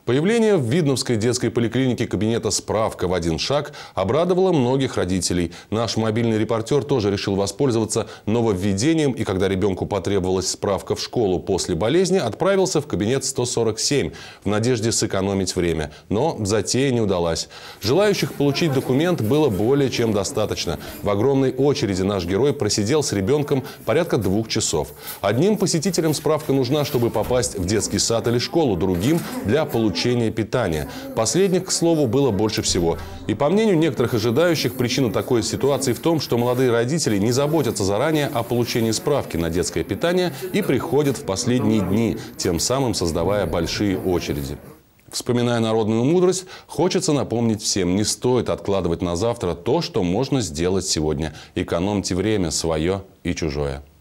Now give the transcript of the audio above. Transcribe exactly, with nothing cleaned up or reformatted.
Появление в Видновской детской поликлинике кабинета «Справка в один шаг» обрадовало многих родителей. Наш мобильный репортер тоже решил воспользоваться нововведением и, когда ребенку потребовалась справка в школу после болезни, отправился в кабинет сто сорок семь в надежде сэкономить время. Но затея не удалась. Желающих получить документ было более чем достаточно. В огромной очереди наш герой просидел с ребенком порядка двух часов. Одним посетителям справка нужна, чтобы попасть в детский сад или школу, другим – для получения питания. Последних, к слову, было больше всего. И по мнению некоторых ожидающих, причина такой ситуации в том, что молодые родители не заботятся заранее о получении справки на детское питание и приходят в последние дни, тем самым создавая большие очереди. Вспоминая народную мудрость, хочется напомнить всем: не стоит откладывать на завтра то, что можно сделать сегодня. Экономьте время свое и чужое.